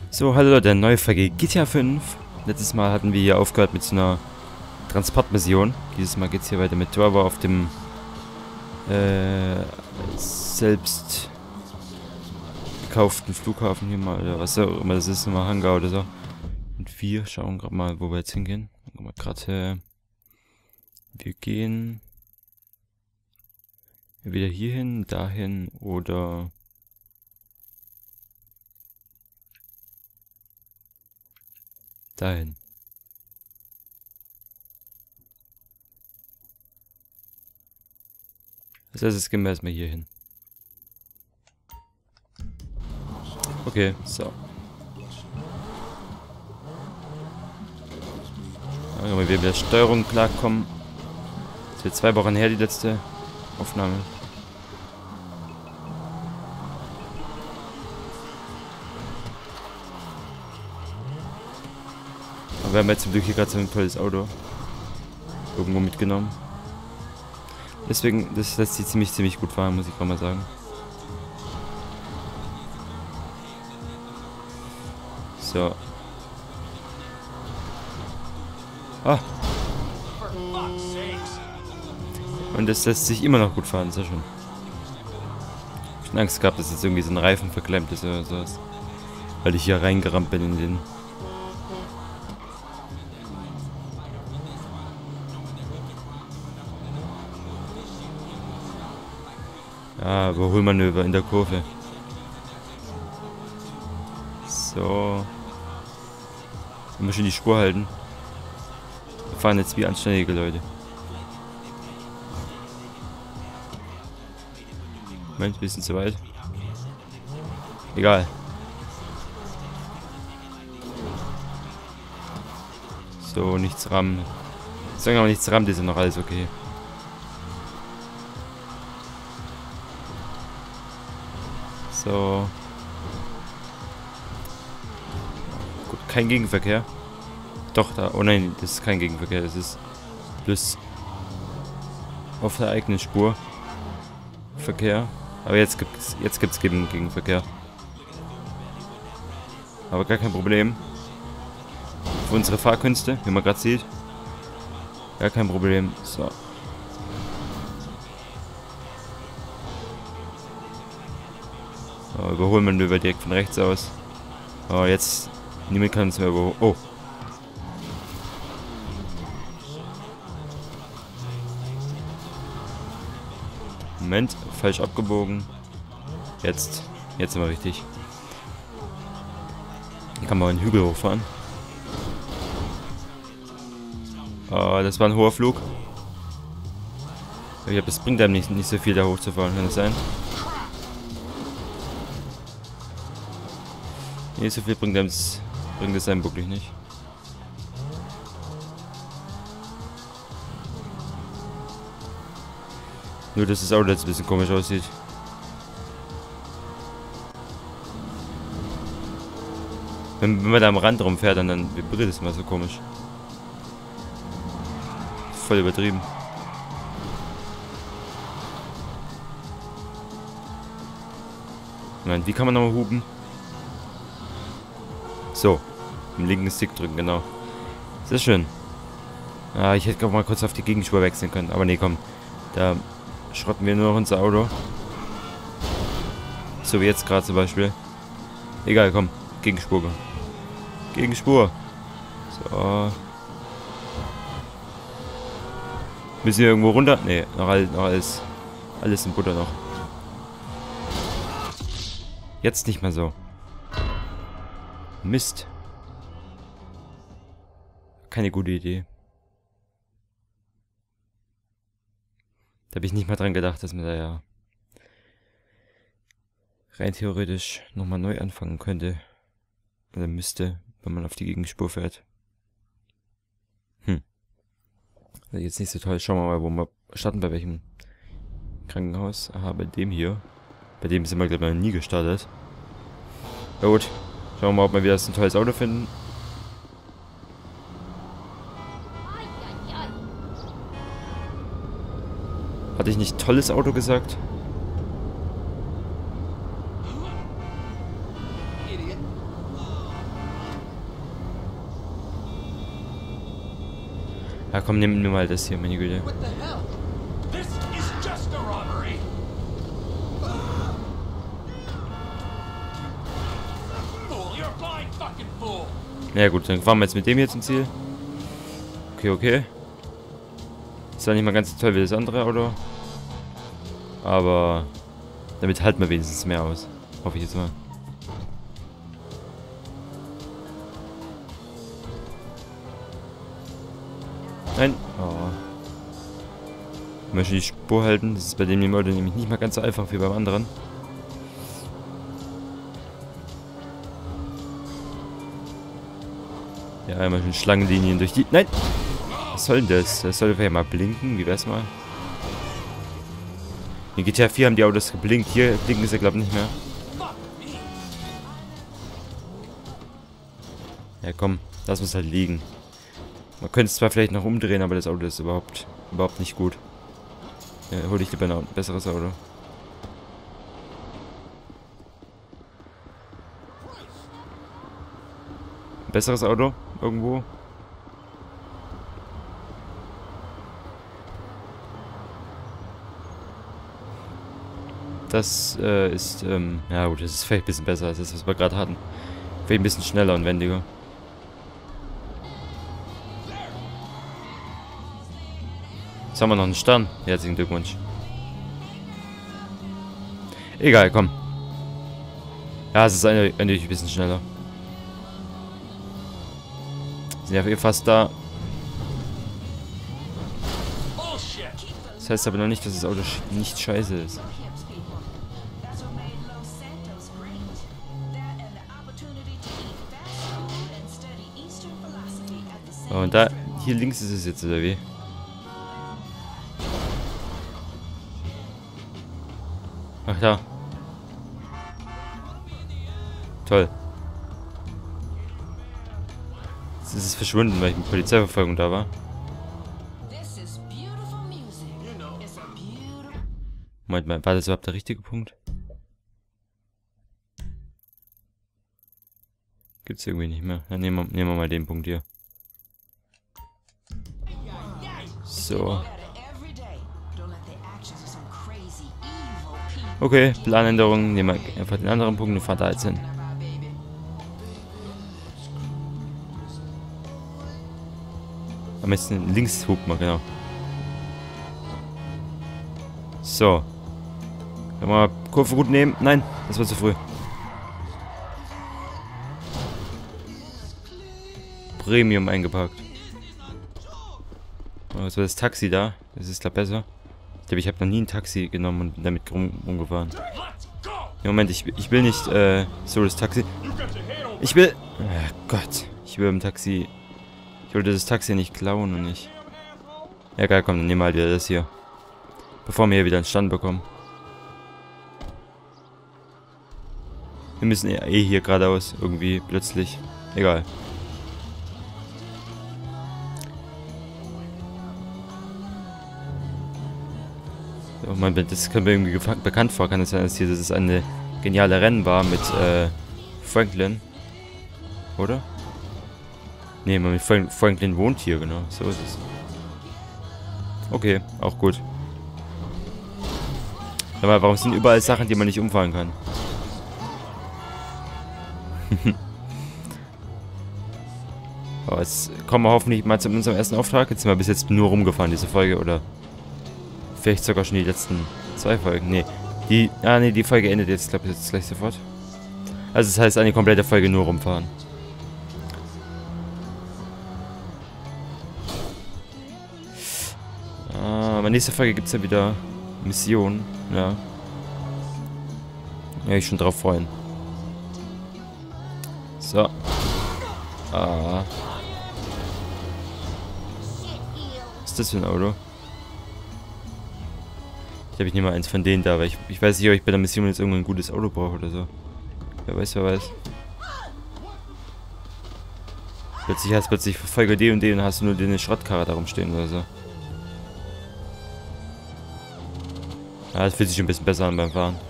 So, hallo Leute, neue Folge GTA 5. Letztes Mal hatten wir hier aufgehört mit so einer Transportmission. Dieses Mal geht es hier weiter mit Trevor auf dem selbst gekauften Flughafen hier mal, oder was auch immer das ist, mal Hangar oder so. Und wir schauen gerade mal, wo wir jetzt hingehen. Wir gehen wieder hierhin, dahin oder dahin. Das heißt, jetzt gehen wir erstmal hier hin. Okay, so. Wenn wir mit der Steuerung klarkommen. Das ist jetzt 2 Wochen her, die letzte Aufnahme. Aber wir haben jetzt zum Glück hier gerade so ein tolles Auto irgendwo mitgenommen. Deswegen, das lässt sich ziemlich gut fahren, muss ich gerade mal sagen. So. Ah. Und das lässt sich immer noch gut fahren, sehr schön. Ich hab schon Angst gehabt, dass jetzt irgendwie so ein Reifen verklemmt ist oder sowas. Weil ich hier reingerammt bin in den... Ah, Überholmanöver in der Kurve. So. Immer schön die Spur halten. Wir fahren jetzt wie anständige Leute. Moment, ein bisschen zu weit. Egal. So, nichts rammen. Solange aber nichts rammt, ist ja noch alles okay. So. Gut, kein Gegenverkehr. Doch, da. Oh nein, das ist kein Gegenverkehr. Das ist bloß auf der eigenen Spur Verkehr. Aber jetzt gibt's Gegenverkehr. Aber gar kein Problem. Für unsere Fahrkünste, wie man gerade sieht. Gar kein Problem. So. Überholmanöver direkt von rechts aus. Oh, jetzt. Niemand kann uns mehr überholen. Oh. Moment, falsch abgebogen. Jetzt sind wir richtig. Hier kann man einen Hügel hochfahren. Oh, das war ein hoher Flug. Ich glaube, es bringt einem nicht so viel, da hochzufahren, kann das sein? Nee, so viel bringt es einem wirklich nicht. Nur, dass das Auto jetzt ein bisschen komisch aussieht. Wenn man da am Rand rumfährt, dann vibriert es immer so komisch. Voll übertrieben. Nein, wie kann man nochmal hupen? So. Im linken Stick drücken, genau. Sehr schön. Ah, ich hätte auch mal kurz auf die Gegenspur wechseln können. Aber nee, komm. Da schrotten wir nur noch unser Auto. So wie jetzt gerade zum Beispiel. Egal, komm. Gegenspur. Gegenspur. So. Müssen wir irgendwo runter? Nee, noch alles in Butter noch. Jetzt nicht mehr so. Mist. Keine gute Idee. Da habe ich nicht mal dran gedacht, dass man da ja rein theoretisch nochmal neu anfangen könnte. Oder müsste, wenn man auf die Gegenspur fährt. Jetzt nicht so toll. Schauen wir mal, wo wir starten, bei welchem Krankenhaus. Aha, bei dem hier. Bei dem sind wir, glaube ich, noch nie gestartet. Ja gut. Schauen wir mal, ob wir wieder ein tolles Auto finden. Hatte ich nicht tolles Auto gesagt? Ah, komm, nimm mir mal das hier, meine Güte. Ja gut, dann fahren wir jetzt mit dem hier zum Ziel. Okay, okay. Ist ja nicht mal ganz so toll wie das andere Auto. Aber damit halten wir wenigstens mehr aus. Hoffe ich jetzt mal. Nein. Oh. Ich möchte die Spur halten. Das ist bei dem Auto nämlich nicht mal ganz so einfach wie beim anderen. Ja, einmal schön Schlangenlinien durch die... Nein! Was soll denn das? Das soll vielleicht mal blinken. Wie wär's mal? In GTA 4 haben die Autos geblinkt. Hier blinken sie, glaube ich, nicht mehr. Ja, komm. Lass uns halt liegen. Man könnte es zwar vielleicht noch umdrehen, aber das Auto ist überhaupt nicht gut. Ja, hol ich lieber noch ein besseres Auto. Ein besseres Auto? Irgendwo? Das ist, ja gut, das ist vielleicht ein bisschen besser als das, was wir gerade hatten. Vielleicht ein bisschen schneller und wendiger. Jetzt haben wir noch einen Stern. Herzlichen Glückwunsch. Egal, komm. Ja, es ist eindeutig ein bisschen schneller. Sind ja fast da. Das heißt aber noch nicht, dass das Auto nicht scheiße ist. Oh, und da, hier links ist es jetzt, oder wie? Ach da. Toll. Jetzt ist es verschwunden, weil ich mit Polizeiverfolgung da war. Moment mal, war das überhaupt der richtige Punkt? Gibt's irgendwie nicht mehr. Dann nehmen wir mal den Punkt hier. So. Okay, Planänderung. Nehmen wir einfach den anderen Punkt und fahren da jetzt hin. Am besten links hupen wir, genau. So. Können wir mal Kurve gut nehmen? Nein, das war zu früh. Premium eingepackt. Oh, jetzt war das Taxi da. Das ist, glaube ich, besser. Ich glaube, ich habe noch nie ein Taxi genommen und damit rumgefahren. Ja, Moment, ich will nicht so das Taxi. Ich will... Oh Gott. Ich will im Taxi... Ich wollte das Taxi nicht klauen und nicht... Ja, geil, komm, dann nehmen wir halt wieder das hier. Bevor wir hier wieder einen Stand bekommen. Wir müssen eh hier geradeaus. Irgendwie plötzlich. Egal. Oh Mann, das kommt mir irgendwie bekannt vor. Kann es sein, dass hier das eine geniale Rennen war mit Franklin? Oder? Nee, mit Franklin wohnt hier, genau. So ist es. Okay, auch gut. Aber warum sind überall Sachen, die man nicht umfahren kann? Aber jetzt kommen wir hoffentlich mal zu unserem ersten Auftrag. Jetzt sind wir bis jetzt nur rumgefahren, diese Folge, oder? Vielleicht sogar schon die letzten 2 Folgen. Nee. Die Folge endet jetzt, glaube ich, jetzt gleich sofort. Also das heißt, eine komplette Folge nur rumfahren. Aber nächste Folge gibt es ja wieder Missionen. Ja. Ja, ich schon drauf freuen. So. Was ist das für ein Auto? Ich nehme mal eins von denen da, weil ich weiß nicht, ob ich bei der Mission jetzt irgendwann ein gutes Auto brauche oder so. Wer weiß, wer weiß. Plötzlich hast du Folge D und D und hast du nur eine Schrottkarre da rumstehen oder so. Ja, das fühlt sich schon ein bisschen besser an beim Fahren.